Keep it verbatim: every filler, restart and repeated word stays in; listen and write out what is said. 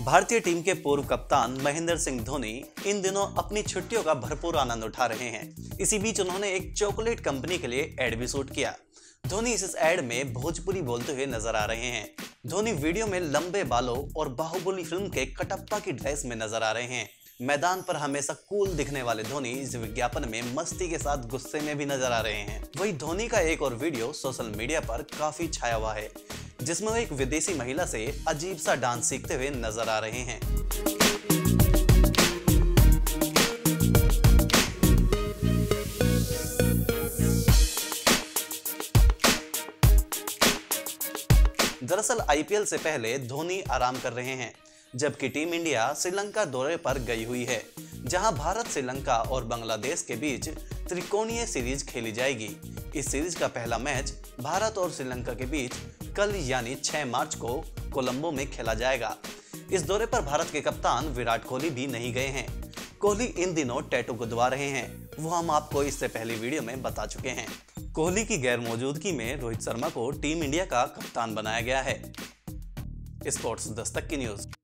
भारतीय टीम के पूर्व कप्तान महेंद्र सिंह धोनी इन दिनों अपनी छुट्टियों का भरपूर आनंद उठा रहे हैं। इसी बीच उन्होंने एक चॉकलेट कंपनी के लिए एड भी शूट किया। धोनी इस एड में भोजपुरी बोलते हुए नजर आ रहे हैं। धोनी वीडियो में लंबे बालों और बाहुबली फिल्म के कटप्पा की ड्रेस में नजर आ रहे हैं। मैदान पर हमेशा कूल दिखने वाले धोनी इस विज्ञापन में मस्ती के साथ गुस्से में भी नजर आ रहे हैं। वहीं धोनी का एक और वीडियो सोशल मीडिया पर काफी छाया हुआ है, जिसमें वो एक विदेशी महिला से अजीब सा डांस सीखते हुए नजर आ रहे हैं। दरअसल आईपीएल से पहले धोनी आराम कर रहे हैं, जबकि टीम इंडिया श्रीलंका दौरे पर गई हुई है, जहां भारत, श्रीलंका और बांग्लादेश के बीच त्रिकोणीय सीरीज खेली जाएगी। इस सीरीज का पहला मैच भारत और श्रीलंका के बीच कल यानी छह मार्च को कोलंबो में खेला जाएगा। इस दौरे पर भारत के कप्तान विराट कोहली भी नहीं गए हैं। कोहली इन दिनों टैटू गुदवा रहे हैं, वो हम आपको इससे पहले वीडियो में बता चुके हैं। कोहली की गैर मौजूदगी में रोहित शर्मा को टीम इंडिया का कप्तान बनाया गया है। स्पोर्ट्स दस्तक की न्यूज।